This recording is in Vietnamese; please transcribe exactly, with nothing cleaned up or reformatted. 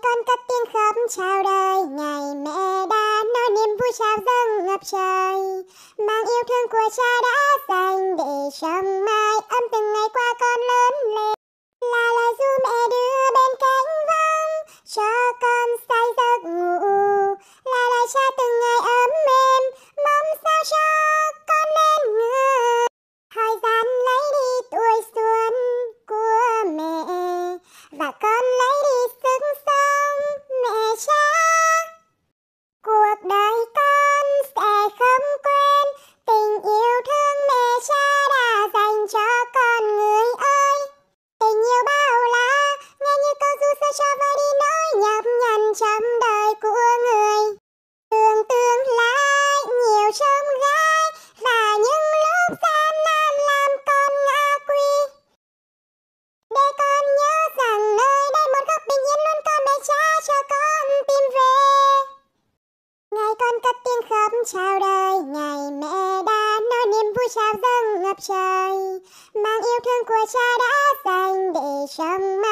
con cất tiếng khóc chào đời, ngày mẹ đã nói niềm vui trao dâng ngập trời, mang yêu thương của cha đã dành để trong mái ấm từng ngày qua con lớn lên, là lời ru mẹ đưa bên cánh vang cho con say giấc ngủ, là lời cha từng ngày ấm êm mong sao cho con lên ngơi. Thời gian lấy đi tuổi xuân của mẹ và con lấy đi sức sống mẹ cha. Cuộc đời con sẽ không quên tình yêu thương mẹ cha đã dành cho con người ơi. Tình yêu bao la nghe như câu ru sơ cho vơi đi nỗi nhọc nhằn trong đời của người. Đường tương lai nhiều trông gai và những lúc gian nan làm con ngã quy. Để con nhớ rằng nơi đây một góc bình yên luôn có mẹ cha cho con tìm về. Ngày con cất tiếng khóc chào đời, ngày mẹ đã nói niềm vui trao dâng ngập trời, mang yêu thương của cha đã dành để trong